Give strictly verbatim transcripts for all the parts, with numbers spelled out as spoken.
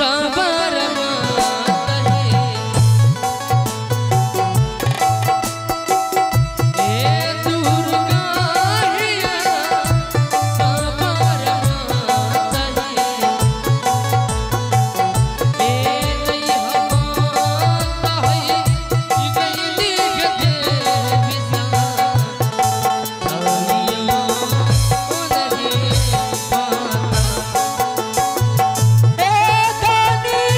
ए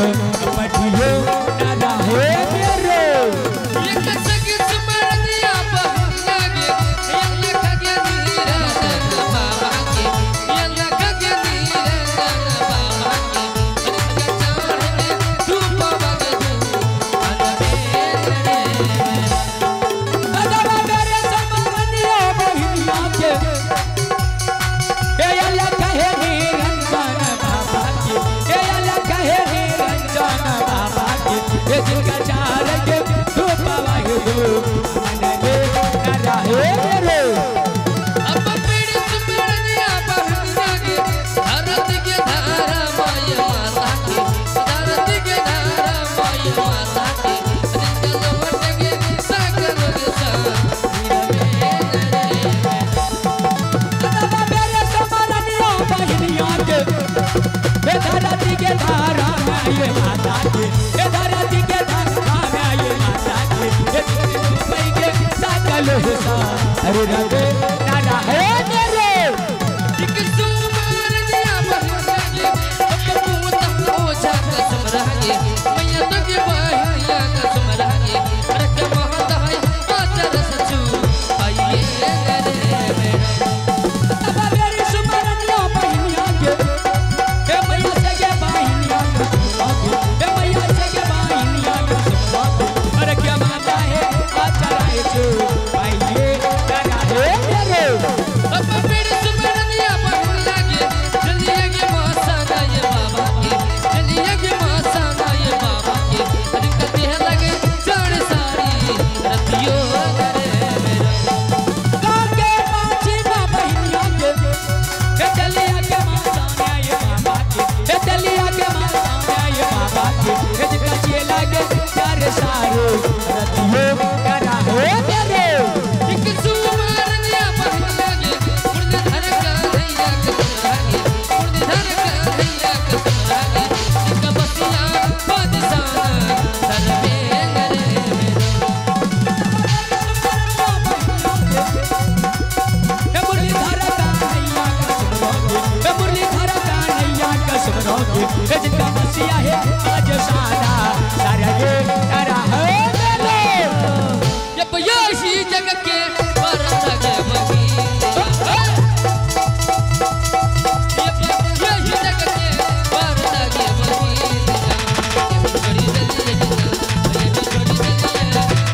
पटियो न रहे मेरो ये कसक स्मरणिया बहना गे ये लख गे नीरन बाबा के ये लख गे नीरन बाबा के इनका चार में धूप वगे दादा मेरे स्मरणिया बहनिया के ये लख है निरंजन बाबा के ये लख है निरंजन बाबा के ये जिनका चार के धूप वगे मन में न रहे मेरो अब पीड़ी स्मरणिया बहना गे धरती के धारा माय माता के धरती के धारा माय माता के इनका लौट गे सागर गे सा दादा मेरे स्मरणिया बहनिया के ये धरती के धारा में ये माता के ये धरती के धारा में ये माता के ये मुंबई के सकल हिस्सा अरे रबे ना रहे मेरे एक सुमार दिया बहना गे अब पूत हो जा कसम रहे मैया तो के बहया कसम रहे रख महत है आचर सचू आइए रे मेरा दादा मेरी स्मरणिया बहनिया के हे मैया से के बहनिया के हे मैया से के बहनिया के अरे क्या माता है आचराए जो आइए ना रहे मेरे अब पीड़ी स्मरणिया बहना गे चलिए गे मासा गाए बाबा के चलिए गे मासा गाए बाबा के अरे कते लगे चढ़ सारी रतियो रे मेरा काके माची मां बहनिया के हे चलिया के मां सामने ये बाबा के हे चलिया के मां सामने ये बाबा के हे जितना चेला के चार सारो रतियो करा है मेरे एक सुमारनिया बहना गे मुर्द धर का हैया कसम लागे मुर्द धर का हैया कसम लागे एक बसिया बादशाह सरवे रे मेरा हे मुरलीधर का नैया कसम हे मुरलीधर का नैया कसम रोगे हे जिनका बसिया है आज सारा सारा ये करा है मेरे ये पयाशी जग के परत गे बगी ये पयाशी जग के परत गे बगी बड़ी दलिए ये बड़ी दलिए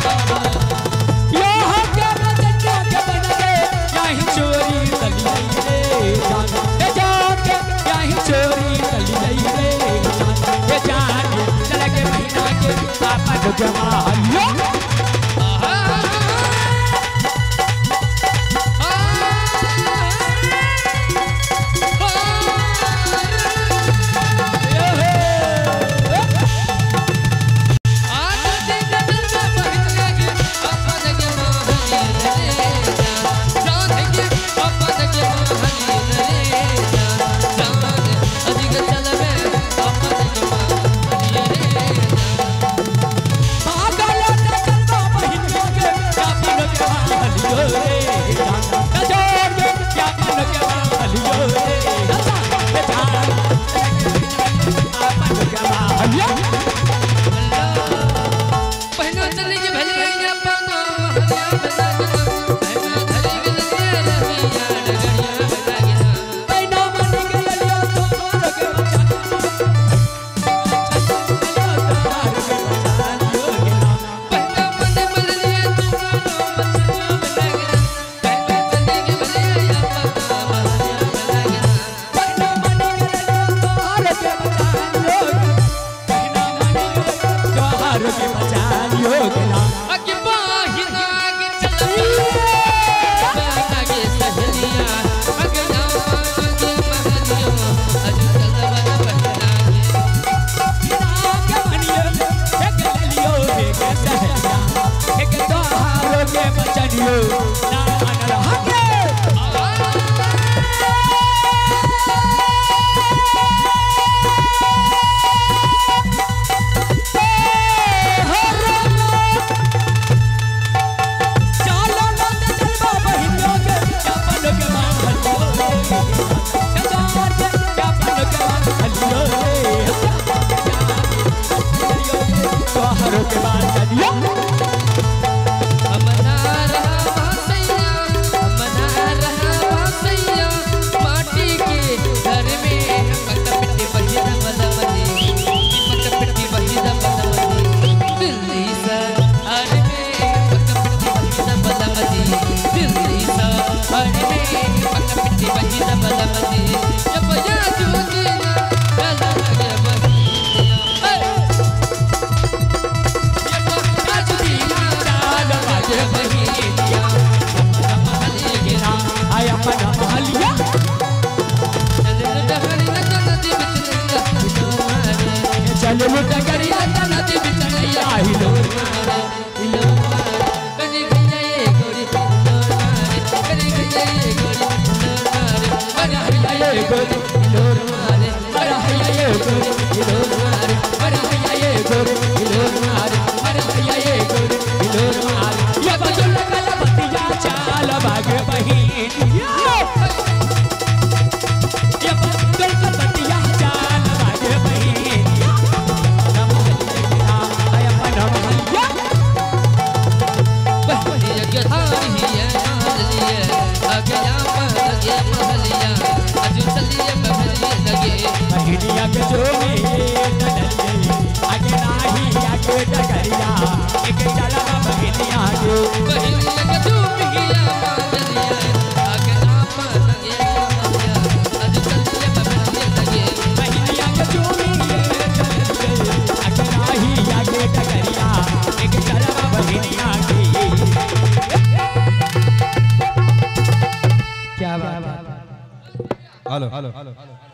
यो के बजटा के बन गए यही चोरी तली रे जान हे जाके यही चोरी तली रे जान हे जान चल के महीना के पापा जो जमाल यो भागा चल मुटा करिया नदी बिचड़ैया हिलोर मारे हिलोर मारे कनी भैया ये गोरी हिलोर मारे कनी भैया ये गोरी हिलोर मारे अरे हैया ये गोरी हिलोर मारे अरे हैया ये गोरी हिलोर मारे अरे हैया ये गोरी हिलोर मारे अरे हैया ये गोरी हिलोर मारे ये बजुल कला बतिया चाल भाग बहिन ये बजुल कला बतिया चाल भाग बहिन नम हरिया आय नम हरिया बहलिया के धारी है नाल लिए आगे या लगे महलिया अजू चलिए महलिया लगे बहिनिया के जोगी डडलिए आगे नाही आगे डगरिया एक चला बहिनिया के बहलिया के धूमिया महलिया आगे नाम लगे महलिया अजू चलिए महलिया लगे बहिनिया के जोगी डडलिए आगे नाही आगे डगरिया एक चला बहिनिया के क्या बात है हेलो हेलो